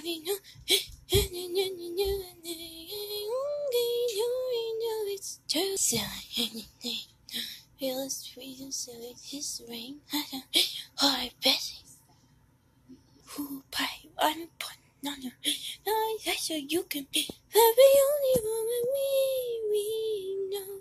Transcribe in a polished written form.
His ring, I bet who by one point another. I so you can be the only one we know.